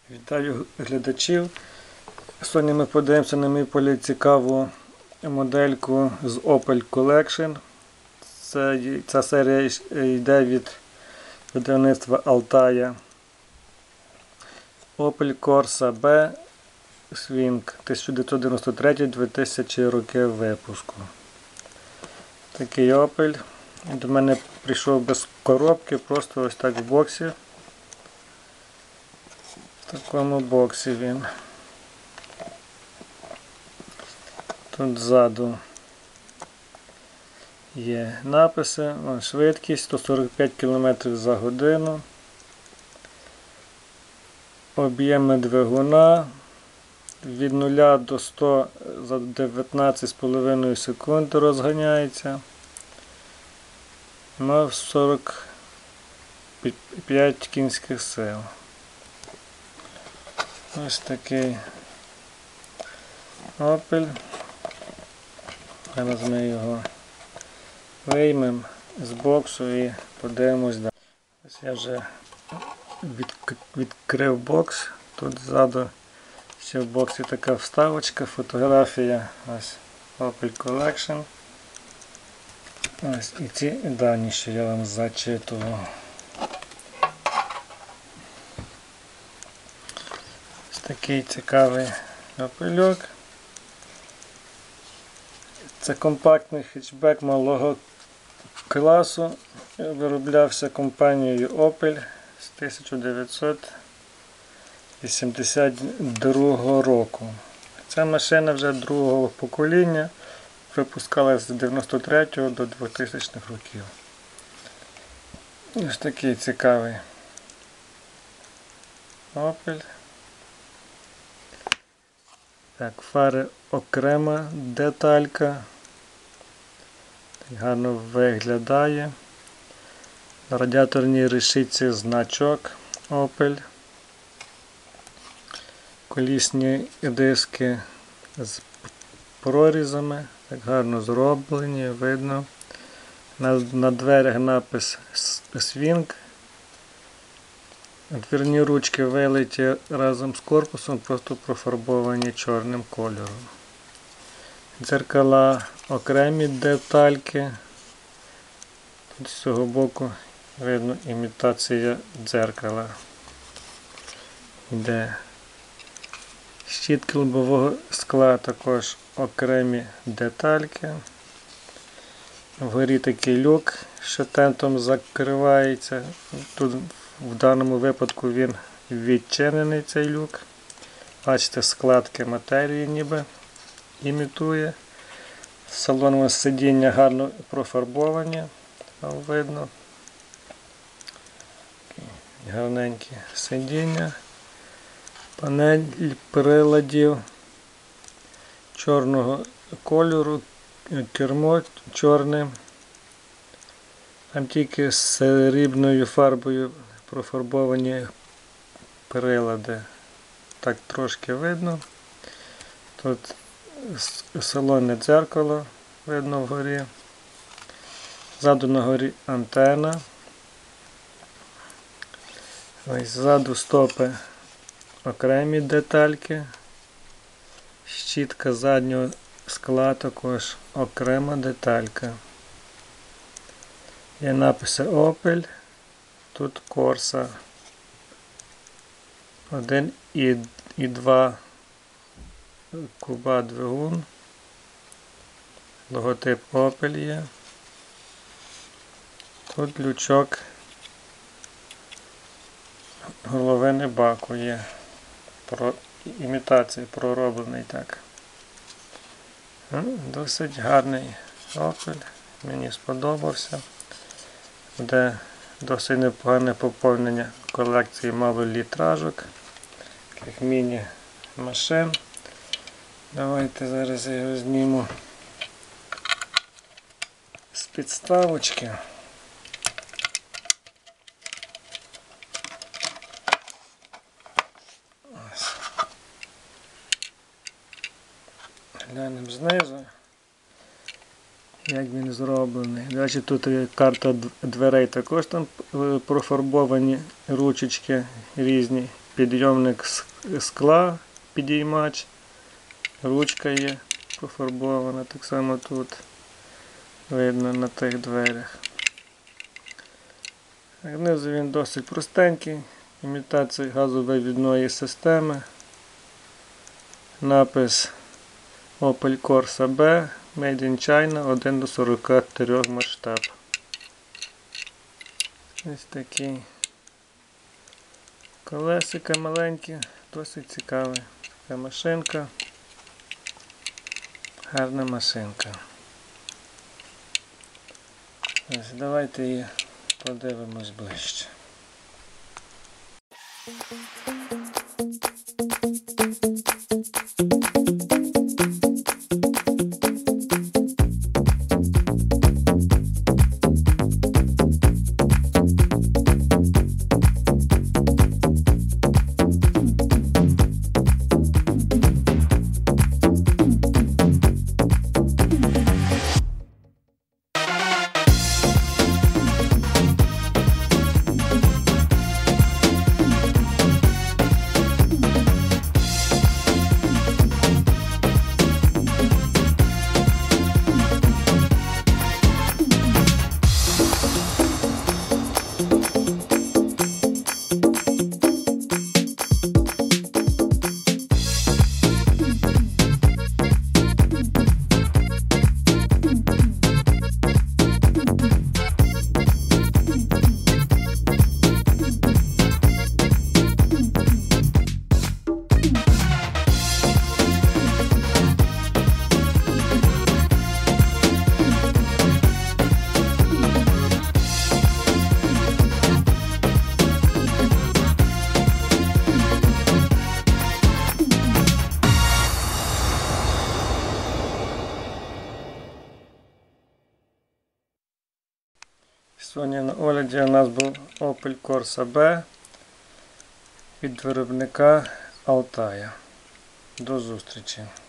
Вітаю глядачів. Сьогодні ми подивимося на мій погляд цікаву модельку з Opel Collection. Ця серія йде від видавництва Altaia. Opel Corsa B Swing 1993-2000 роки випуску. Такий Opel. До мене прийшов без коробки, просто ось так в боксі. В такому боксі він. Тут ззаду є написи, швидкість 145 км за годину, об'єми двигуна від 0 до 100 за 19,5 секунд розганяється, мав 45 кінських сил. Ось такий Opel. Зараз ми його виймемо з боксу і подивимось далі. Ось я вже відкрив бокс. Тут ззаду ще в боксі така вставочка, фотографія. Ось Opel Collection. Ось і ці дані, що я вам зачитував. Такий цікавий опельок. Це компактний хетчбек малого класу. Вироблявся компанією Opel з 1982 року. Ця машина вже другого покоління, випускалася з 93 до 2000 років. Ось такий цікавий Opel. Так, фари окрема деталька. Так гарно виглядає. На радіаторній решітці значок Opel. Колісні диски з прорізами. Так гарно зроблені, видно. На дверях напис Swing. Двірні ручки вилиті разом з корпусом, просто профарбовані чорним кольором. Дзеркала окремі детальки. Тут з цього боку видно імітація дзеркала. Йде щітки лобового скла, також окремі детальки. Вгорі такий люк, що тентом закривається. Тут в даному випадку він відчинений, цей люк. Бачите, складки матерії ніби імітує. Салонове сидіння гарно профарбовані, видно. Гарненькі сидіння. Панель приладів чорного кольору, кермо чорне. Там тільки з срібною фарбою профарбовані прилади. Так трошки видно. Тут салонне дзеркало видно вгорі. Ззаду на горі антена. Ось ззаду стопи окремі детальки. Щітка заднього скла також окрема деталька. Є написи Opel, тут Corsa 1,2 куба двигун, логотип Opel є, тут лючок горловини баку є, імітація пророблений так. Досить гарний Opel, мені сподобався. Буде досить непогане поповнення колекції малолітражок, таких міні-машин. Давайте зараз я його зніму з підставочки. Ось. Глянемо знизу, як він зроблений. До речі, тут карта дверей, також там профарбовані ручечки різні підйомник скла, підіймач, ручка є пофарбована, так само тут видно на тих дверях. Знизу він досить простенький, імітація газовивідної системи, напис Opel Corsa B, Made in China, 1:43 масштаб. Ось такі колесика маленькі, досить цікава така машинка, гарна машинка. Ось, давайте її подивимось ближче. Сьогодні на огляді у нас був Opel Corsa B від виробника Алтая. До зустрічі!